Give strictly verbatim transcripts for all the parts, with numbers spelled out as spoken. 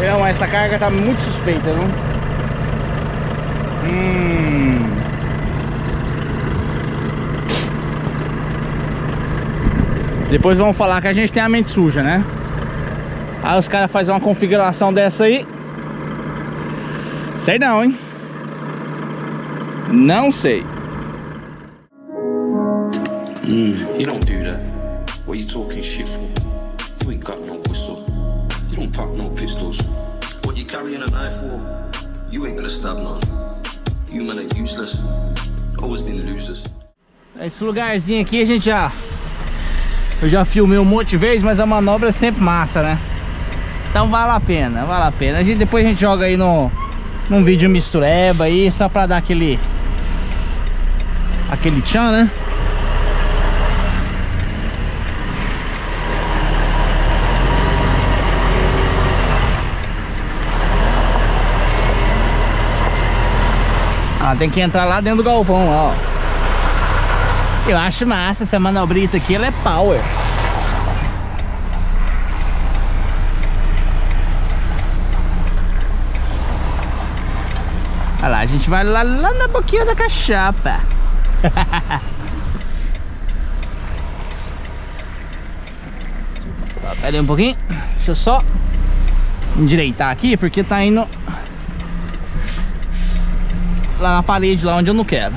Não, essa carga tá muito suspeita, não? Hum. Depois vão falar que a gente tem a mente suja, né? Aí os caras fazem uma configuração dessa aí. Sei não, hein? Não sei. Mm, you don't do that. What you talking shit for? You ain't got no whistle. You don't pop no pistols. What you carrying a knife for? You ain't gonna stab none. You men are useless. Always been losers. Esse lugarzinho aqui a gente já... Eu já filmei um monte de vezes, mas a manobra é sempre massa, né? Então vale a pena, vale a pena. A gente, depois a gente joga aí no... Num vídeo mistureba aí, só pra dar aquele... Aquele tchan, né? Ah, tem que entrar lá dentro do galpão, ó. Eu acho massa essa manobrita aqui, ela é power. Olha lá, a gente vai lá, lá na boquinha da cachapa. Pera aí um pouquinho. Deixa eu só endireitar aqui, porque tá indo lá na parede, lá onde eu não quero.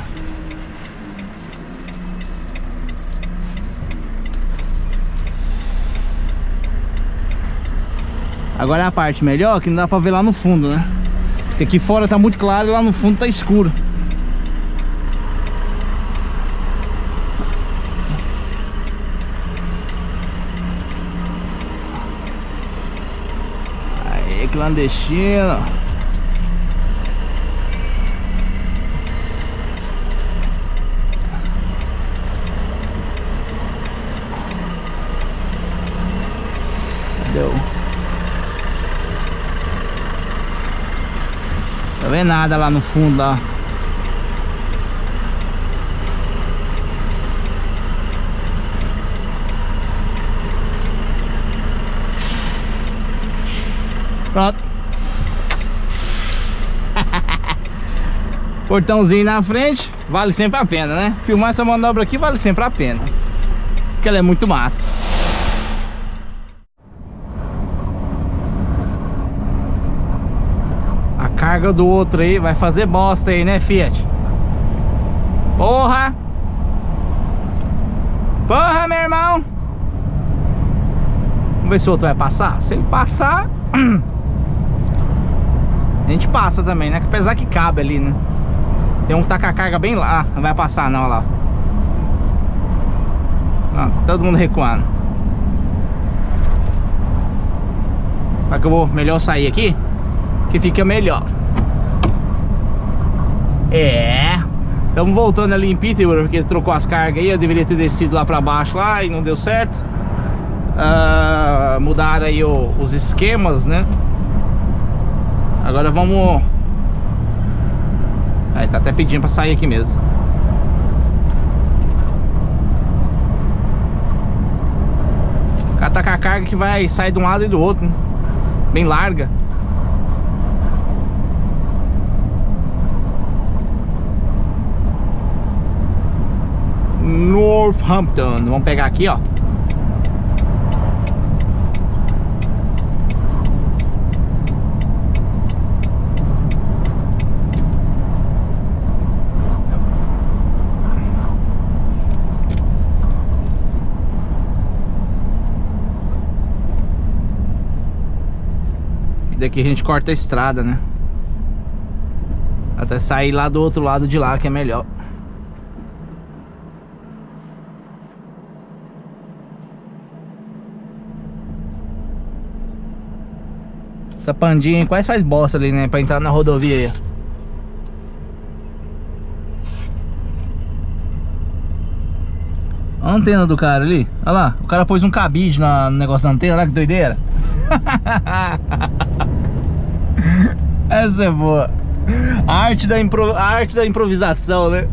Agora é a parte melhor, que não dá pra ver lá no fundo, né? Porque aqui fora tá muito claro e lá no fundo tá escuro. Aí, clandestino. Deu. Não vê nada lá no fundo, ó. Pronto. Portãozinho na frente, vale sempre a pena, né? Filmar essa manobra aqui vale sempre a pena, porque ela é muito massa. A carga do outro aí vai fazer bosta aí, né, Fiat? Porra! Porra, meu irmão! Vamos ver se o outro vai passar. Se ele passar, a gente passa também, né? Apesar que cabe ali, né? Tem um que tá com a carga bem lá. Ah, não vai passar não, olha lá. Ah, todo mundo recuando. Será que eu vou melhor sair aqui? Que fica melhor. É. Estamos voltando ali em Peterborough, porque trocou as cargas aí. Eu deveria ter descido lá pra baixo lá e não deu certo. Uh, mudaram aí o, os esquemas, né? Agora vamos... Aí tá até pedindo pra sair aqui mesmo. O cara tá com a carga que vai sair de um lado e do outro, né? Bem larga. Northampton. Vamos pegar aqui, ó. E daqui a gente corta a estrada, né? Até sair lá do outro lado de lá, que é melhor. Essa pandinha quase faz bosta ali, né? Pra entrar na rodovia aí. Olha a antena do cara ali. Olha lá, o cara pôs um cabide no negócio da antena. Olha que doideira. Essa é boa. A arte da, impro... a arte da improvisação, né?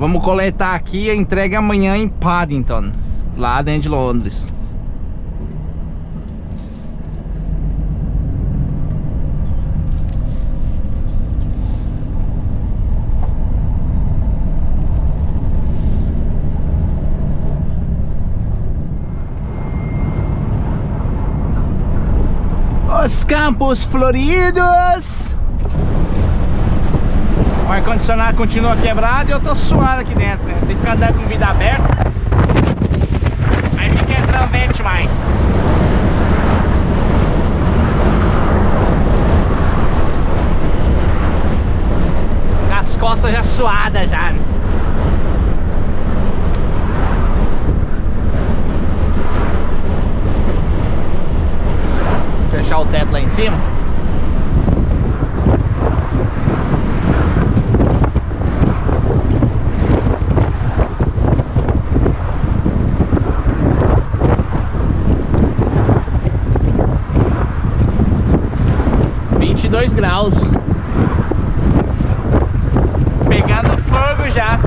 Vamos coletar aqui, a entrega amanhã em Paddington, lá dentro de Londres. Os Campos Floridos. O ar-condicionado continua quebrado e eu tô suando aqui dentro, né? Tem que ficar andando com o vidro aberto. Aí fica entrando vento demais. Com as costas já suadas já, né? Fechar o teto lá em cima. vinte e dois graus. Pegando fogo já.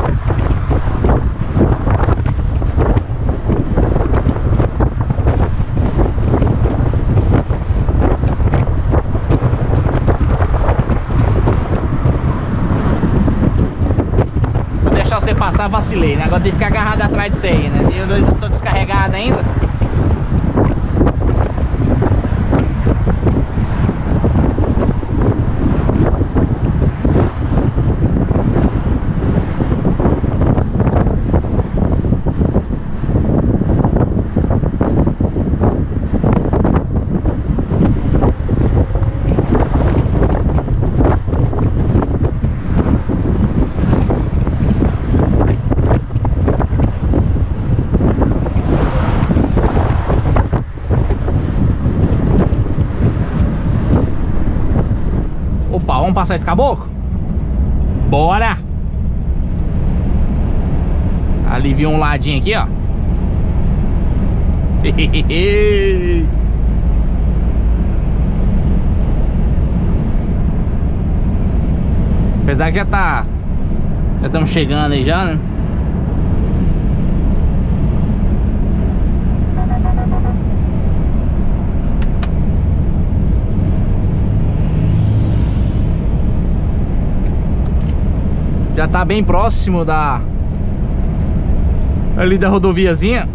Você passar, vacilei, né? Agora tem que ficar agarrado atrás disso aí, né? Eu não tô descarregado ainda. Vamos passar esse caboclo? Bora! Alivia um ladinho aqui, ó. Apesar que já tá... Já estamos chegando aí já, né? Já tá bem próximo da... ali da rodoviazinha.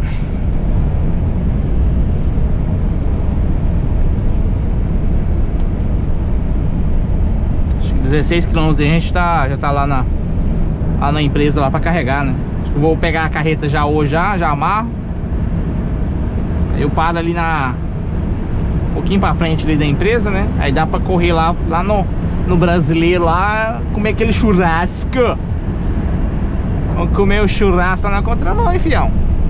Acho que dezesseis quilômetros a gente tá, já tá lá na, lá na empresa lá pra carregar, né? Acho que eu vou pegar a carreta já hoje, já, já amarro. Aí eu paro ali na... um pouquinho pra frente ali da empresa, né? Aí dá pra correr lá, lá no... no Brasileiro lá, comer aquele churrasco. Vamos comer o churrasco lá na contramão, hein, fião?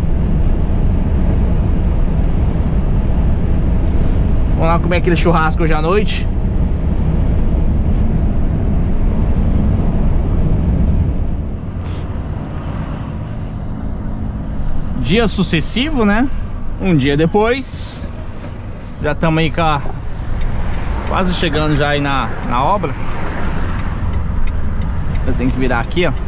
Vamos lá comer aquele churrasco hoje à noite. Dia sucessivo, né? Um dia depois. Já estamos aí com a... quase chegando já aí na, na obra. Eu tenho que virar aqui, ó.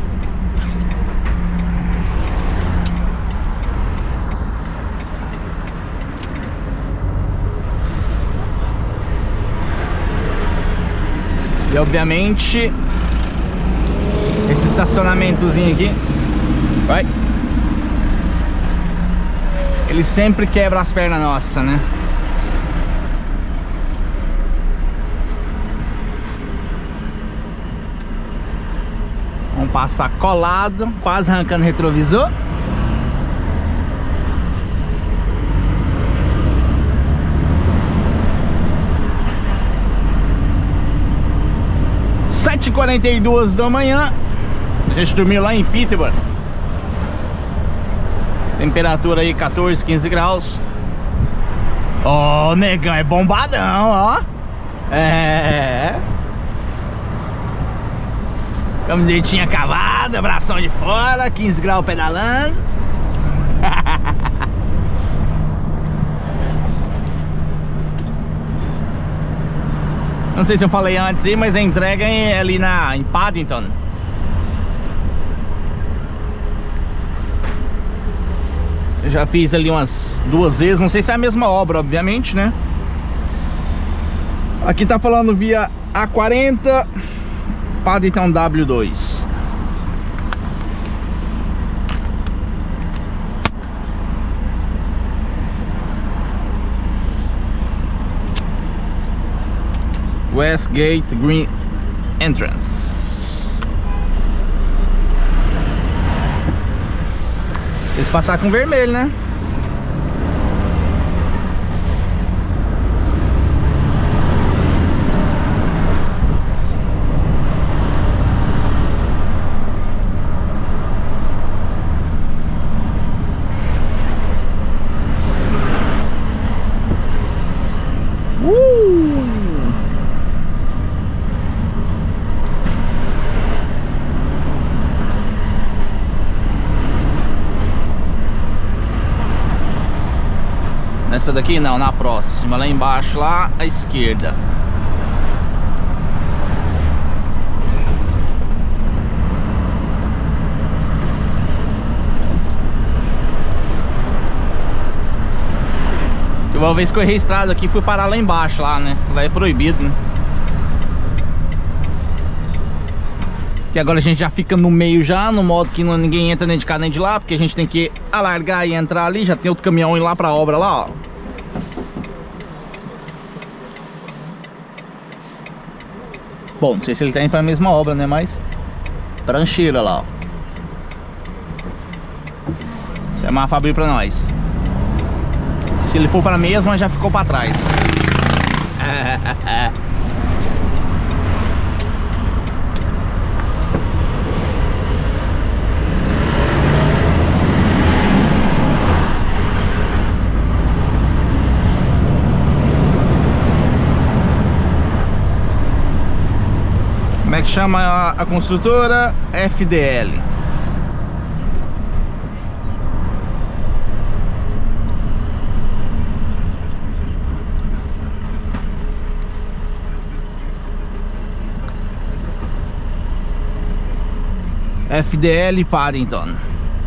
E obviamente esse estacionamentozinho aqui, vai, ele sempre quebra as pernas nossas, né? Vamos passar colado, quase arrancando o retrovisor. sete e quarenta e duas da manhã. A gente dormiu lá em Peterborough. Temperatura aí quatorze, quinze graus. Ó, oh, negão, é bombadão, ó. É. Camisetinha cavada, bração de fora, quinze graus pedalando. Não sei se eu falei antes aí, mas a entrega é ali na, em Paddington. Eu já fiz ali umas duas vezes, não sei se é a mesma obra, obviamente, né? Aqui tá falando via A quarenta, Paddington W dois. Westgate Green Entrance. Eles passaram com vermelho, né? Nessa daqui não, na próxima, lá embaixo, lá à esquerda. Uma vez que eu errei a estrada aqui, fui parar lá embaixo, lá, né? Lá é proibido, né? Que agora a gente já fica no meio já, no modo que não, ninguém entra nem de cá nem de lá, porque a gente tem que alargar e entrar ali, já tem outro caminhão indo lá pra obra lá, ó. Bom, não sei se ele tá indo pra mesma obra, né, mas prancheira lá, ó. Semáforo abriu pra nós. Se ele for pra mesma, já ficou pra trás. Como é que chama a, a construtora? F D L. F D L Paddington.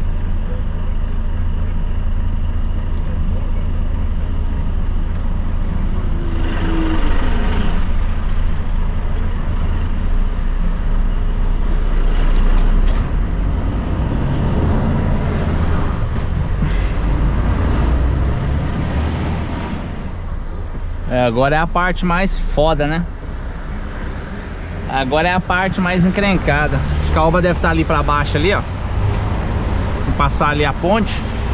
É, agora é a parte mais foda, né? Agora é a parte mais encrencada. Acho que a obra deve estar ali pra baixo ali, ó. Vou passar ali a ponte.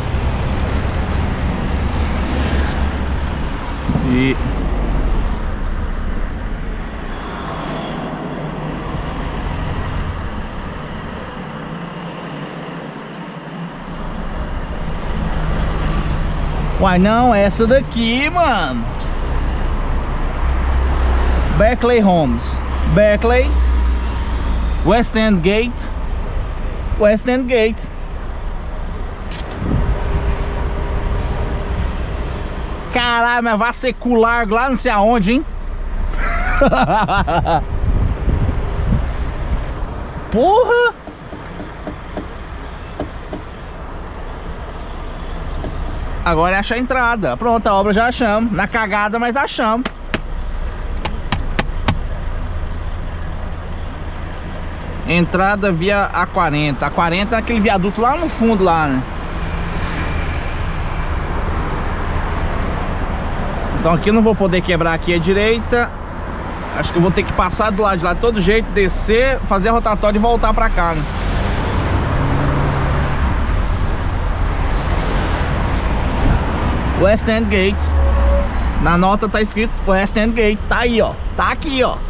E... Uai, não, essa daqui, mano. Berkeley Homes. Berkeley, West End Gate, West End Gate. Caralho, mas vai secular lá não sei aonde, hein? Porra! Agora é achar a entrada. Pronto, a obra já achamos. Na cagada, mas achamos. Entrada via A quarenta. A quarenta é aquele viaduto lá no fundo lá, né? Então aqui eu não vou poder quebrar aqui à direita. Acho que eu vou ter que passar do lado de lá de todo jeito, descer, fazer a rotatória e voltar pra cá, né? West End Gate. Na nota tá escrito West End Gate. Tá aí, ó. Tá aqui, ó.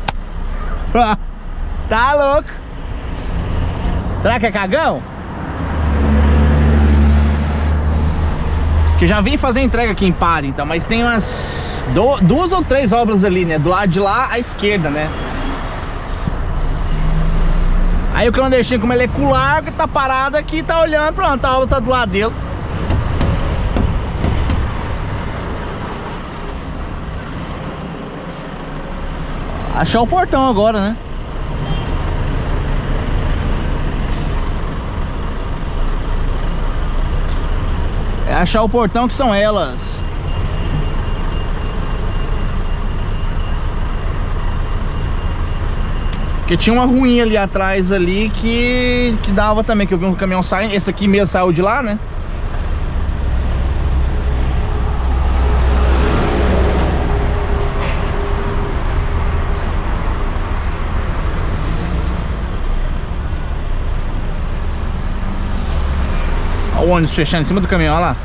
Tá louco? Será que é cagão? Que já vim fazer entrega aqui em Paddington, mas tem umas do, duas ou três obras ali, né? Do lado de lá à esquerda, né? Aí o clandestino, como ele é com largo, tá parado aqui, tá olhando, pronto, a obra tá do lado dele. Achar o portão agora, né? achar o portão, que são elas. Porque tinha uma ruinha ali atrás ali que, que dava também, que eu vi um caminhão saindo. Esse aqui mesmo saiu de lá, né? Olha o ônibus fechando em cima do caminhão, olha lá.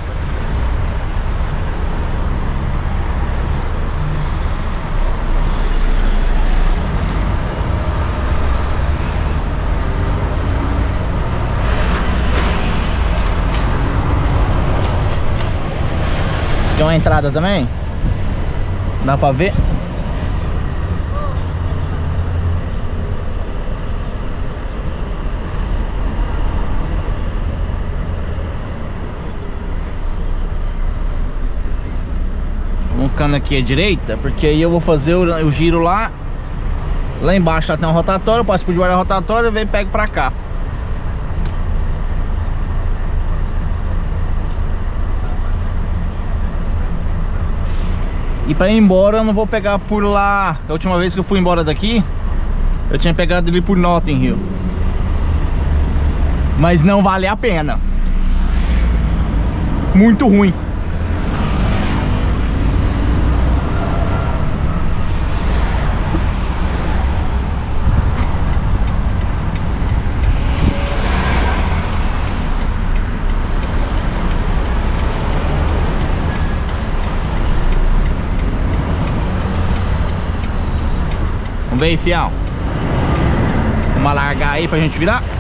Tem uma entrada também? Dá pra ver? Vamos ficando aqui à direita, porque aí eu vou fazer o, o giro lá. Lá embaixo lá tem um rotatório, eu passo por debaixo da rotatória e venho e pego pra cá. E pra ir embora eu não vou pegar por lá. A última vez que eu fui embora daqui, eu tinha pegado ali por Notting Hill. Mas não vale a pena. Muito ruim. Vamos ver aí, fiel. Vamos largar aí pra gente virar.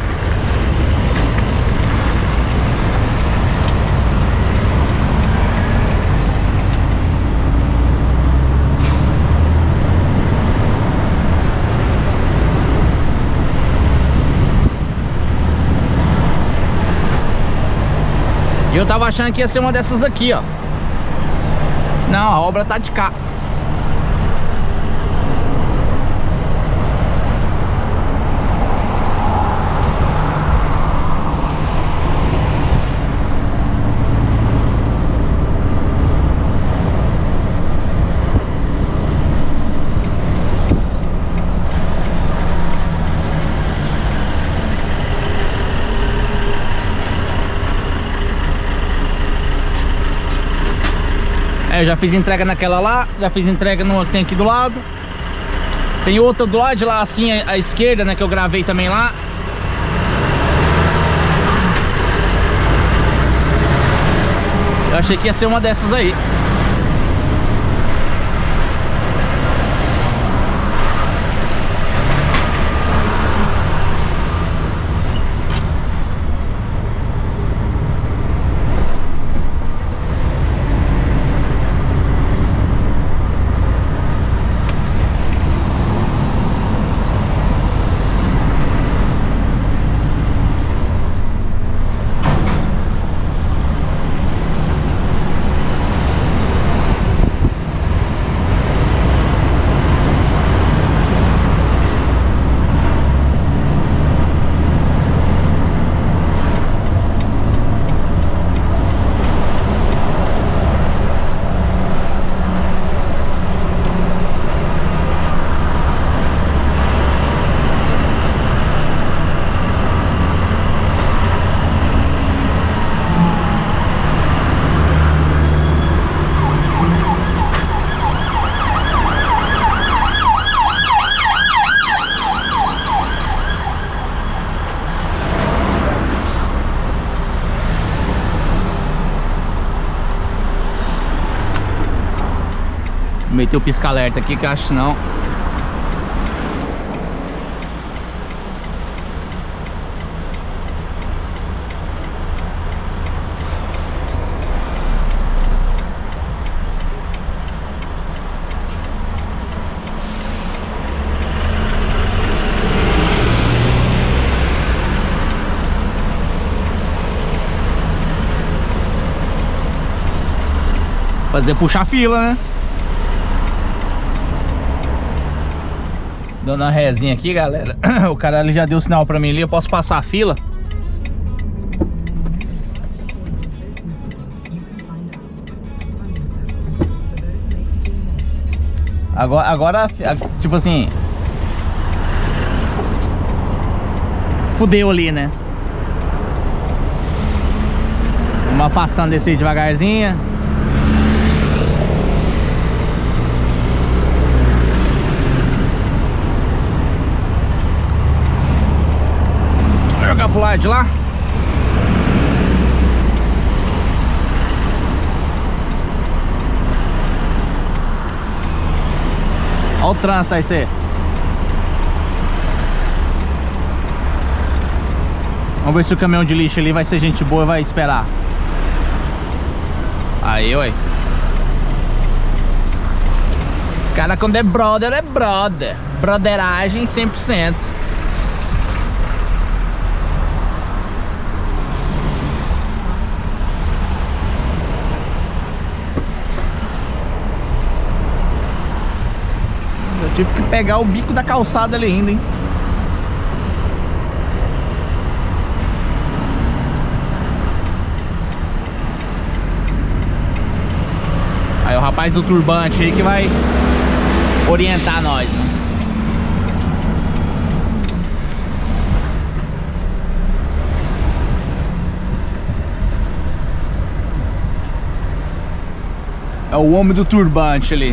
E eu tava achando que ia ser uma dessas aqui, ó. Não, a obra tá de cá. Eu já fiz entrega naquela lá, já fiz entrega no que tem aqui do lado. Tem outra do lado de lá, assim, à esquerda, né, que eu gravei também lá. Eu achei que ia ser uma dessas aí. Meteu o pisca-alerta aqui, que eu acho não. Fazer puxar fila, né? Dando uma rezinha aqui, galera. O cara ali já deu sinal pra mim ali. Eu posso passar a fila. Agora, agora, tipo assim, fudeu ali, né? Vamos afastando desse aí devagarzinho. Vou jogar pro lado de lá. Olha o trânsito aí, você. Vamos ver se o caminhão de lixo ali vai ser gente boa e vai esperar. Aí, ué. Cara, quando é brother, é brother. Brotheragem cem por cento. Eu tive que pegar o bico da calçada ali ainda, hein. Aí o rapaz do turbante aí que vai orientar nós, né? É o homem do turbante ali.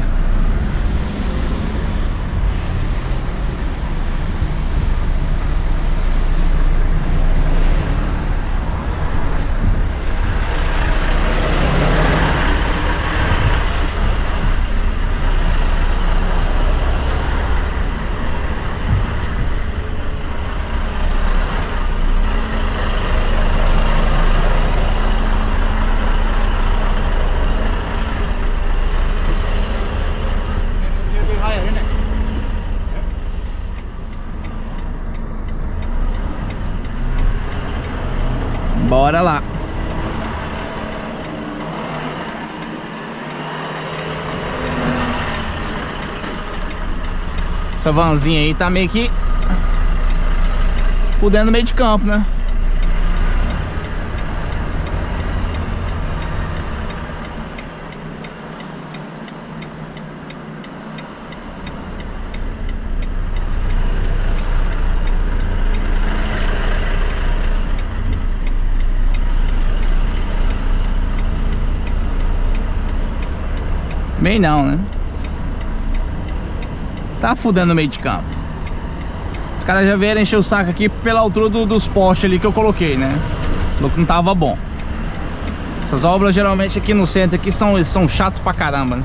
Bora lá. Essa vanzinha aí tá meio que fudendo no meio de campo, né? Bem não, né? Tá fudendo no meio de campo. Os caras já vieram encher o saco aqui pela altura do, dos postes ali que eu coloquei, né? Falou que não tava bom. Essas obras geralmente aqui no centro aqui são, são chato pra caramba, né?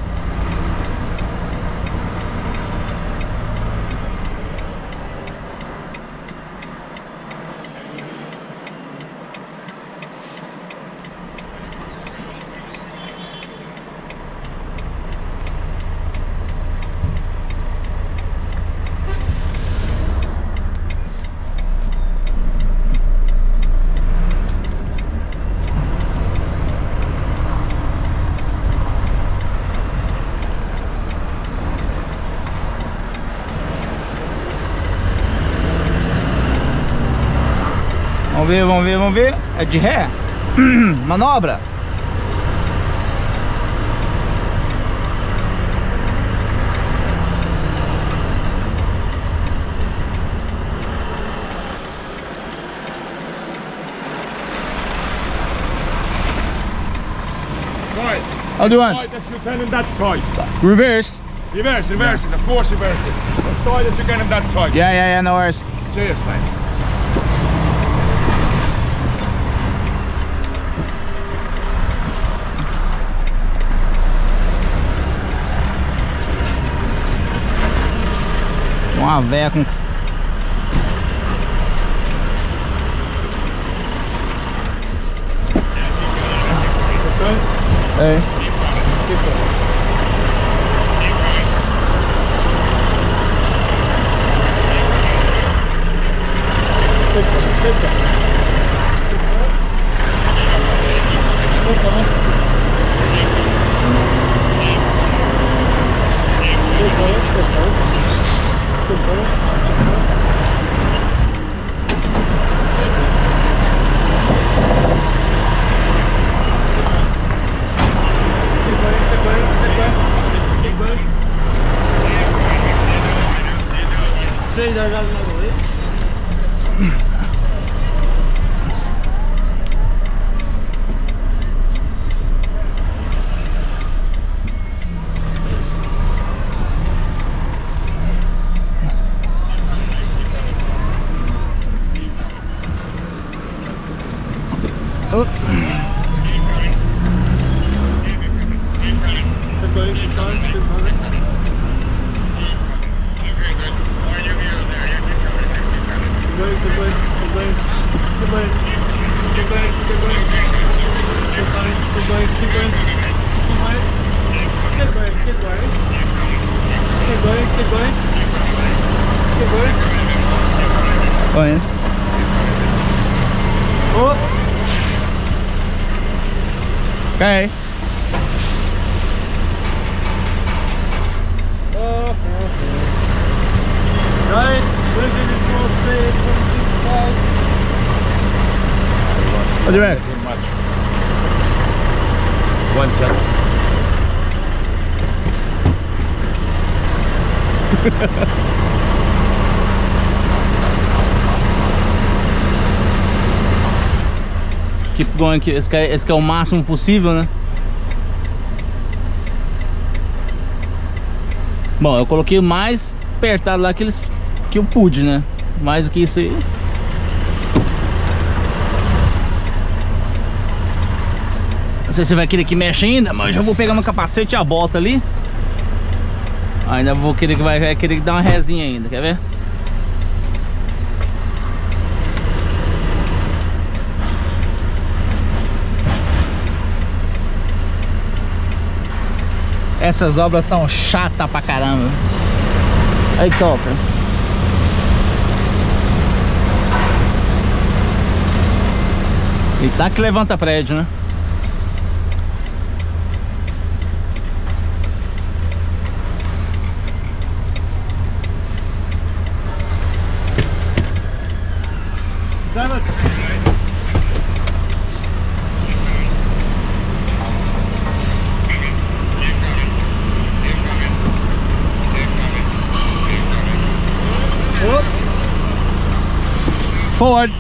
Vamos ver, vamos ver, vamos ver. É de ré. Manobra. Right. How do you want? Right as you can on that side. Reverse. Reverse, reverse it, of course reverse it. As tight as you can on that side. Yeah, yeah, yeah, no worries. Cheers, mate. Uma véia com... É. Oh. Going. Oh. Okay. Oh, okay. Right, we're going to go straight from this side. What do you reckon? Too much. One second. Keep going aqui, esse, é, esse é o máximo possível, né? Bom, eu coloquei o mais apertado lá que, eles, que eu pude, né? Mais do que isso aí. Não sei se você vai querer que mexa ainda, mas eu já vou pegar no capacete a bota ali. Ainda vou querer que vai, vai querer dar uma resinha ainda, quer ver? Essas obras são chatas pra caramba. Aí, top. E tá que levanta prédio, né? Forward.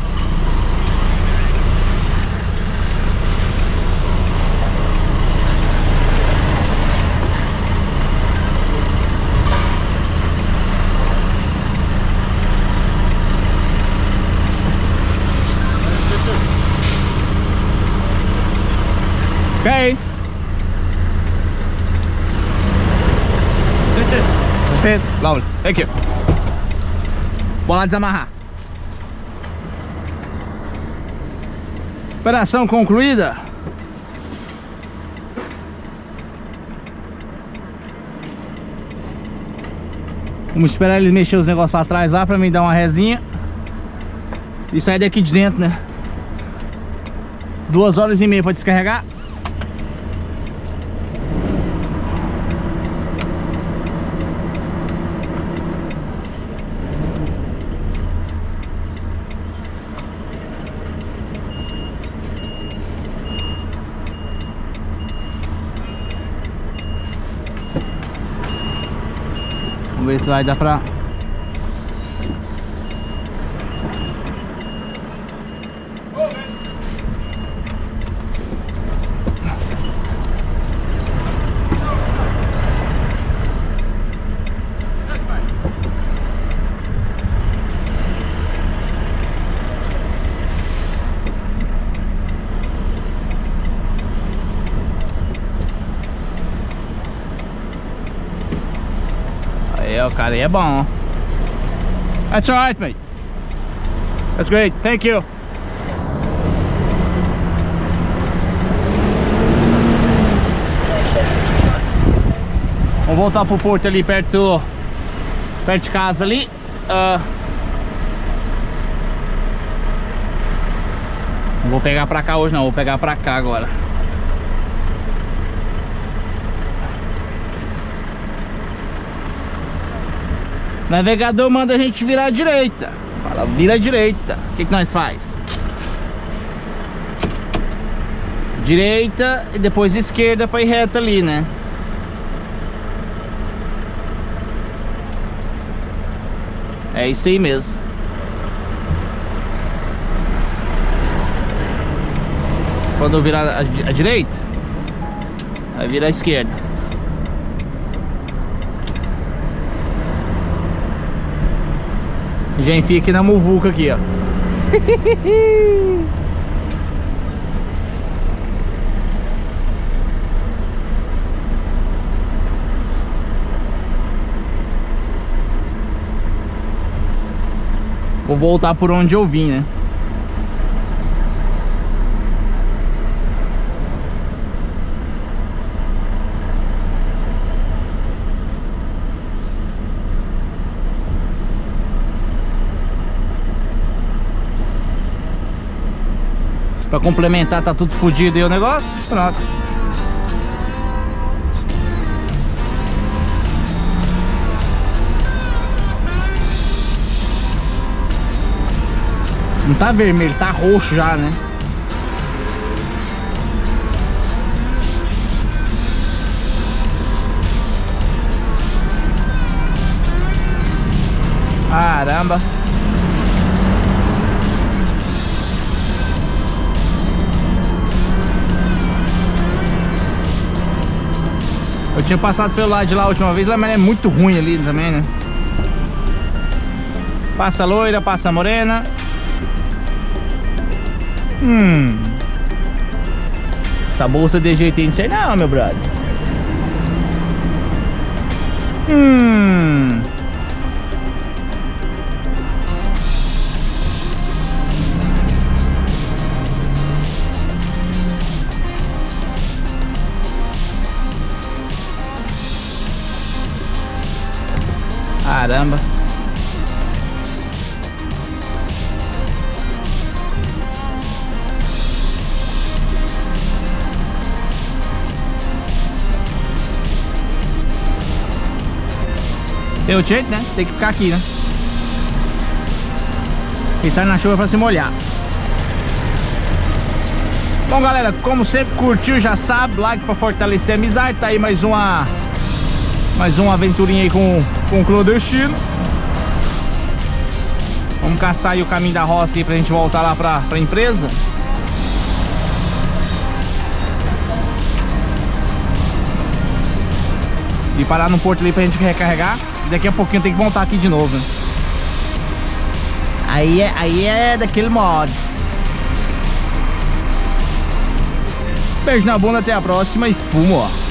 Okay. That's it. Lovely. Thank you. Bora desamarrar. Operação concluída. Vamos esperar eles mexer os negócios atrás lá pra mim dar uma resinha e sair daqui de dentro, né? Duas horas e meia pra descarregar. Vamos ver se vai dar pra... O cara aí é bom. That's alright, mate. That's great. Thank you. Vamos voltar pro porto ali perto perto de casa ali. Uh, não vou pegar pra cá hoje não, vou pegar pra cá agora. O navegador manda a gente virar à direita. Fala, vira à direita. O que que nós faz? Direita e depois esquerda para ir reto ali, né? É isso aí mesmo. Quando eu virar a, a direita, vai virar a esquerda. Já enfia aqui na muvuca aqui, ó. Vou voltar por onde eu vim, né? Pra complementar, tá tudo fodido aí o negócio. Pronto. Não tá vermelho, tá roxo já, né? Caramba. Eu tinha passado pelo lado de lá a última vez, mas é muito ruim ali também, né? Passa loira, passa morena. Hum. Essa bolsa de jeito aí não sei não, meu brother. Hum. Caramba. Tem o jeito, né? Tem que ficar aqui, né? Quem sai na chuva pra se molhar. Bom, galera, como sempre, curtiu, já sabe, like pra fortalecer a amizade. Tá aí mais uma Mais uma aventurinha aí com, com o clandestino. Vamos caçar aí o caminho da roça aí pra gente voltar lá pra, pra empresa. E parar no porto ali pra gente recarregar. Daqui a pouquinho tem que voltar aqui de novo, né? Aí é, aí é daquele mods. Beijo na bunda, até a próxima e fumo, ó.